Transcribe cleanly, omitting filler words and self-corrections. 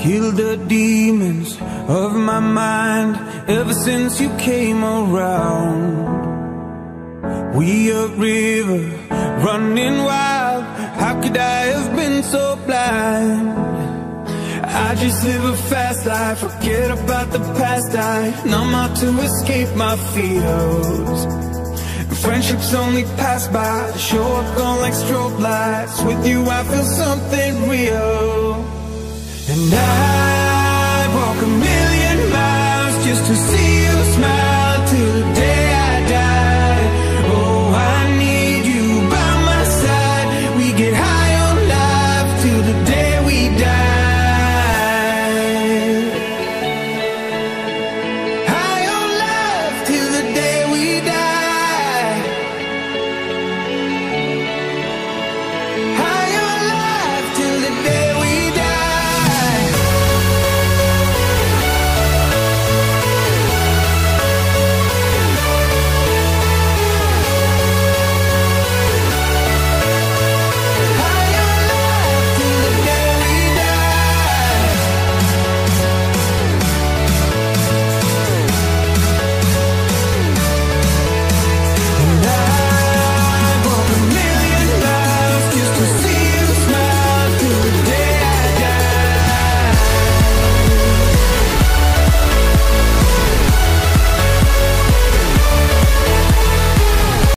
killed the demons of my mind ever since you came around. We a river running wild, how could I have been so blind? I just live a fast life, forget about the past. I numb out to escape my fears. Friendships only pass by, show up gone like strobe lights. With you I feel something real. And I walk a million miles just to see